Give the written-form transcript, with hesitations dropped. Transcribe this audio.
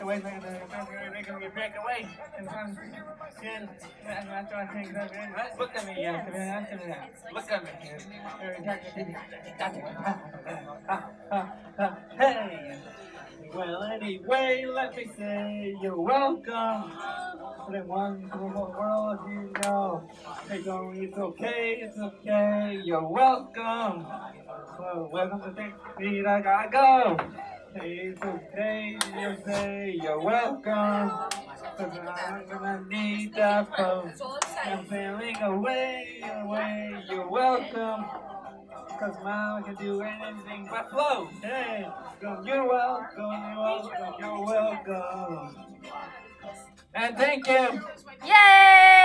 away, make me break away. And I'm after I take that in. Look at me, look at me. Hey! Well, anyway, let me say you're welcome. For the one to the world, you know. Hey, don't, it's okay, you're welcome. Well, welcome to Take Me, I gotta go. Hey, it's okay, you say you're welcome. Cause I'm gonna need that phone. I'm sailing away, you're welcome. Cause mom can do anything but flow. Hey, you're welcome, you're welcome. And thank you. Yay!